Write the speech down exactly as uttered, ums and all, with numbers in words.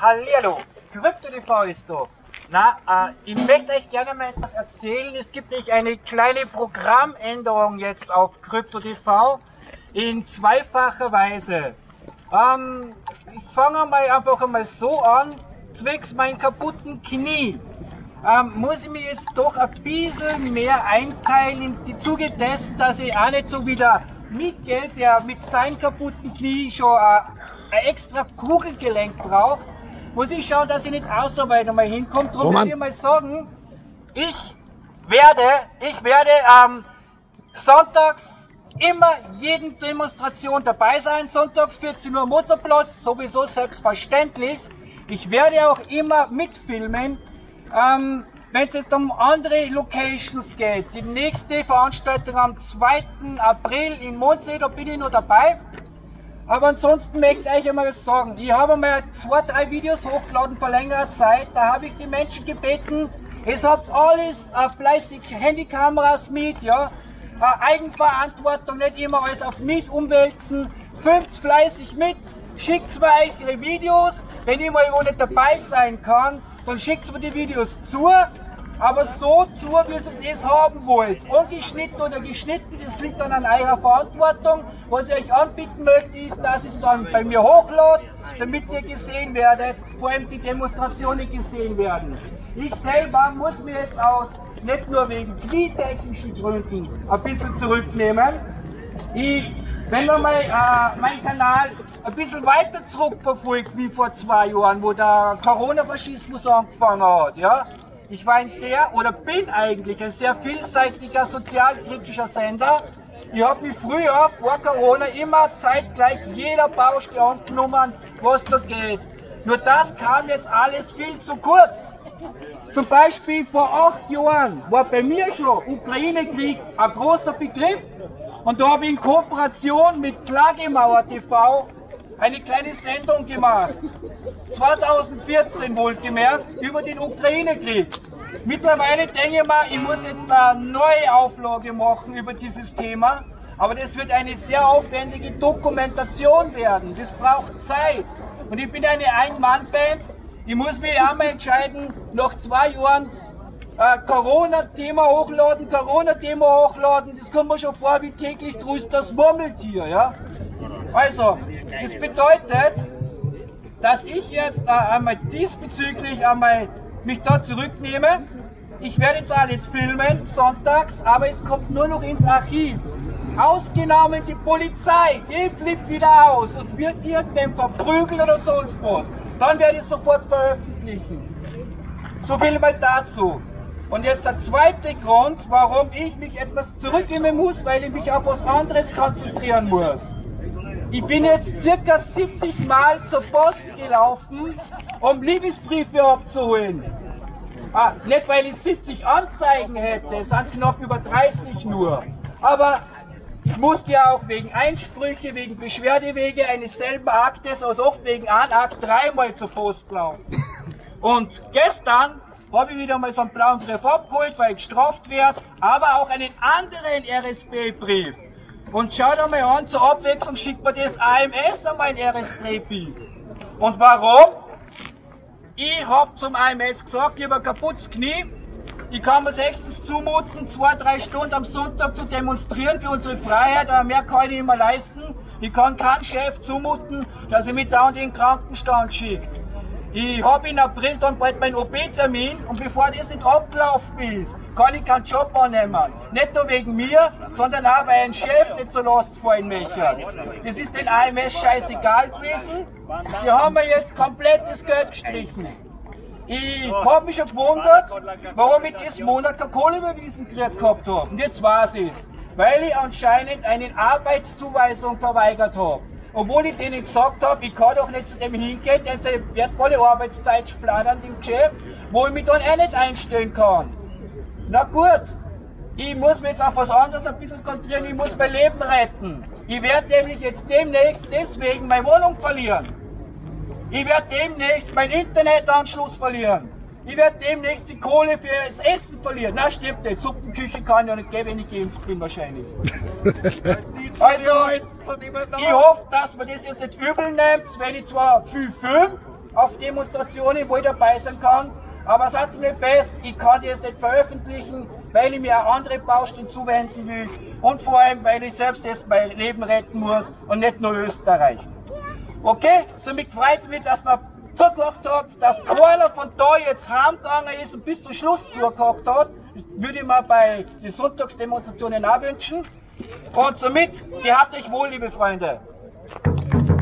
Hallihallo, CryptoTV ist da. Na, äh, ich möchte euch gerne mal etwas erzählen. Es gibt nämlich eine kleine Programmänderung jetzt auf CryptoTV in zweifacher Weise. Ähm, ich fange mal einfach einmal so an, zwecks meinem kaputten Knie. Ähm, muss ich mir jetzt doch ein bisschen mehr einteilen, im Zuge dessen, dass ich auch nicht so wie der Miguel, der mit seinem kaputten Knie schon äh, ein extra Kugelgelenk braucht, muss ich schauen, dass ich nicht außerweit einmal hinkomme. Darum will ich mal sagen, ich werde, ich werde ähm, sonntags immer jeden Demonstration dabei sein, sonntags vierzehn Uhr Mozartplatz, sowieso selbstverständlich. Ich werde auch immer mitfilmen. Ähm, wenn es jetzt um andere Locations geht, die nächste Veranstaltung am zweiten April in Mondsee, da bin ich noch dabei. Aber ansonsten möchte ich euch einmal sagen, ich habe mal zwei, drei Videos hochgeladen vor längerer Zeit, da habe ich die Menschen gebeten, es habt alles äh, fleißig Handykameras mit, ja, äh, Eigenverantwortung, nicht immer alles auf mich umwälzen, filmt fleißig mit, schickt mir euch ihre Videos, wenn ich mal wo nicht dabei sein kann, dann schickt mir die Videos zu, aber so zu, wie ihr es haben wollt. Ungeschnitten oder geschnitten, das liegt dann an eurer Verantwortung. Was ich euch anbieten möchte, ist, dass ich es dann bei mir hochlade, damit ihr gesehen werdet, vor allem die Demonstrationen gesehen werden. Ich selber muss mir jetzt aus, nicht nur wegen knietechnischen Gründen, ein bisschen zurücknehmen. Ich, wenn man mal äh, meinen Kanal ein bisschen weiter zurückverfolgt wie vor zwei Jahren, wo der Corona-Faschismus angefangen hat, ja, ich war ein sehr, oder bin eigentlich ein sehr vielseitiger, sozialkritischer Sender. Ich habe mich früher, vor Corona, immer zeitgleich jeder Baustelle angenommen, was da geht. Nur das kam jetzt alles viel zu kurz. Zum Beispiel vor acht Jahren war bei mir schon Ukraine-Krieg ein großer Begriff. Und da habe ich in Kooperation mit Klagemauer T V eine kleine Sendung gemacht. zweitausendvierzehn wohlgemerkt, über den Ukraine-Krieg. Mittlerweile denke ich mal, ich muss jetzt eine neue Auflage machen über dieses Thema. Aber das wird eine sehr aufwendige Dokumentation werden. Das braucht Zeit. Und ich bin eine Ein-Mann-Band. Ich muss mich auch mal entscheiden, nach zwei Jahren äh, Corona-Thema hochladen, Corona-Thema hochladen. Das kommt mir schon vor wie täglich grüßt das Murmeltier. Ja? Also, das bedeutet, dass ich jetzt äh, einmal diesbezüglich einmal mich da zurücknehme. Ich werde jetzt alles filmen, sonntags, aber es kommt nur noch ins Archiv. Ausgenommen die Polizei, die flippt wieder aus und wird irgendwen verprügeln oder sonst was. Dann werde ich sofort veröffentlichen. So viel mal dazu. Und jetzt der zweite Grund, warum ich mich etwas zurücknehmen muss, weil ich mich auf was anderes konzentrieren muss. Ich bin jetzt circa siebzig Mal zur Post gelaufen, um Liebesbriefe abzuholen. Ah, nicht weil ich siebzig Anzeigen hätte, es sind knapp über dreißig nur. Aber ich musste ja auch wegen Einsprüche, wegen Beschwerdewege eines selben Aktes, also oft wegen einem Akt, dreimal zur Post laufen. Und gestern habe ich wieder mal so einen blauen Brief abgeholt, weil ich gestraft werde, aber auch einen anderen R S B-Brief. Und schaut einmal an, zur Abwechslung schickt mir das A M S an mein R S B-Brief. Und warum? Ich habe zum A M S gesagt, ich habe ein kaputtes Knie. Ich kann mir sechstens zumuten, zwei, drei Stunden am Sonntag zu demonstrieren für unsere Freiheit, aber mehr kann ich nicht mehr leisten. Ich kann keinen Chef zumuten, dass er mich da in den Krankenstand schickt. Ich habe im April dann bald meinen O P-Termin und bevor das nicht abgelaufen ist, kann ich keinen Job annehmen. Nicht nur wegen mir, sondern auch, weil ein Chef nicht zur Last fallen möchte. Das ist den A M S scheißegal gewesen. Die haben mir jetzt komplett das Geld gestrichen. Ich habe mich schon gewundert, warum ich diesen Monat keine Kohle überwiesen gekriegt gehabt habe. Und jetzt weiß ich es. Weil ich anscheinend eine Arbeitszuweisung verweigert habe. Obwohl ich denen gesagt habe, ich kann doch nicht zu dem hingehen, der seine wertvolle Arbeitszeit splattert im Geschäft, wo ich mich dann auch nicht einstellen kann. Na gut, ich muss mich jetzt auf was anderes ein bisschen konzentrieren, ich muss mein Leben retten. Ich werde nämlich jetzt demnächst deswegen meine Wohnung verlieren. Ich werde demnächst meinen Internetanschluss verlieren. Ich werde demnächst die Kohle für das Essen verlieren. Na stimmt nicht, Suppenküche kann ich ja nicht geben, wenn ich geimpft bin wahrscheinlich. Also, ich hoffe, dass man das jetzt nicht übel nimmt, wenn ich zwar viel filme, auf Demonstrationen, wo ich dabei sein kann. Aber seid mir best, ich kann die jetzt nicht veröffentlichen, weil ich mir auch andere Baustellen zuwenden will und vor allem, weil ich selbst jetzt mein Leben retten muss und nicht nur Österreich. Okay, somit freut es mich, dass wir zugehört habt, dass keiner von da jetzt heimgegangen ist und bis zum Schluss zugehört hat. Das würde ich mir bei den Sonntagsdemonstrationen auch wünschen. Und somit, gehabt euch wohl, liebe Freunde.